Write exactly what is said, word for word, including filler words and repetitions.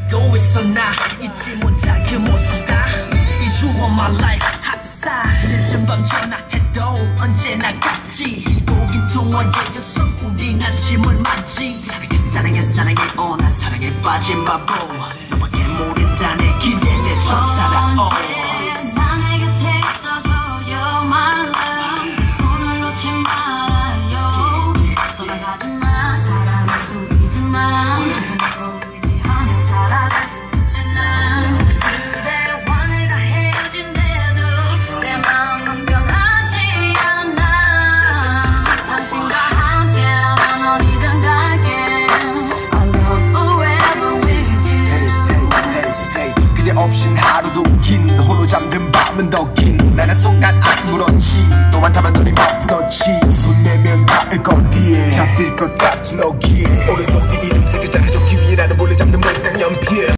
잊고 있어 나 잊지 못할 그 모습다 It's you on my life 핫사 늦은 밤 전화해도 언제나 같이 고긴 통화에 껴서 우린 아침을 맞지 사랑해 사랑해 사랑해 어 난 사랑에 빠진 바보 너밖에 모른다네 기대 내 첫사랑 oh